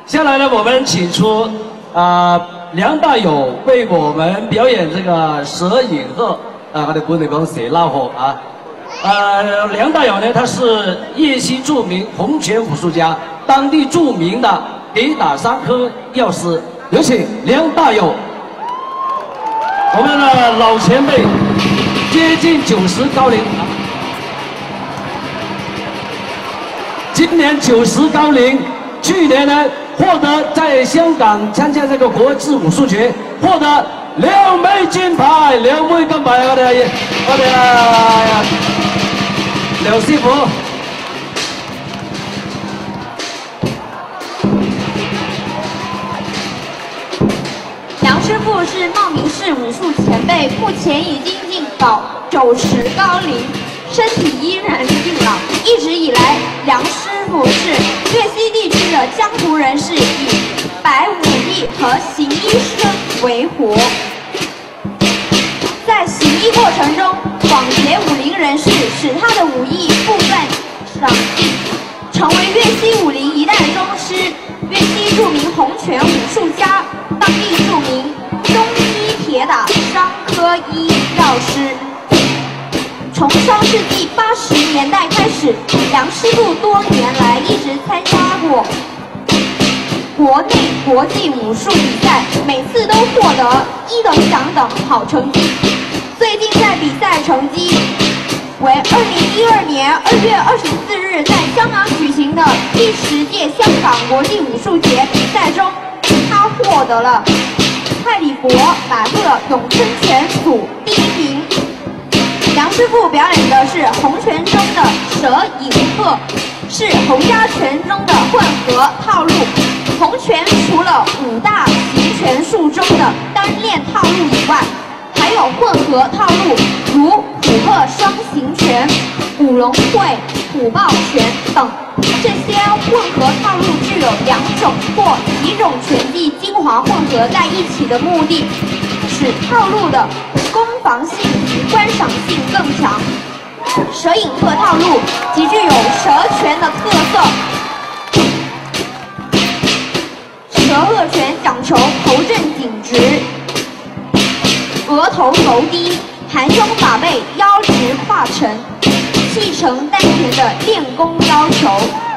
下来呢，我们请出梁大友为我们表演这个蛇影鹤我哋本地講蛇撈鶴啊。梁大友呢，他是粤西著名洪拳武术家，当地著名的迪打伤科药师。有请梁大友，我们的老前辈，接近90高龄，今年90高龄。 去年呢，获得在香港参加这个国际武术节，获得2枚金牌，2枚金牌，我哋梁師傅。 梁师傅是茂名市武术前辈，目前已经近90高龄，身体依然硬朗。一直以来，梁师傅是粤西地区的江湖人士，以摆武艺和行医生为活。在行医过程中，广结武林人士，使他的武艺不断长进，成为粤西武林一代宗师。粤西著名洪拳武术家，当地著名中医铁打伤科医药师。 从上世纪80年代开始，梁师傅多年来一直参加过国内国际武术比赛，每次都获得1等奖等好成绩。最近在比赛成绩为2012年2月24日在香港举行的第10届香港国际武术节比赛中，他获得了泰里国马勒咏春拳组第1名。 梁师傅表演的是洪拳中的蛇影鹤，是洪家拳中的混合套路。洪拳除了5大形拳术中的单练套路以外，还有混合套路，如虎鹤双形拳、五龙会、虎豹拳等。这些混合套路具有2种或几种拳技精华混合在一起的目的，使套路的 攻防性及观赏性更强。蛇影鹤套路极具有蛇拳的特色。蛇鹤拳讲求头正颈直，额头头低，含胸拔背，腰直胯沉，气沉丹田的练功要求。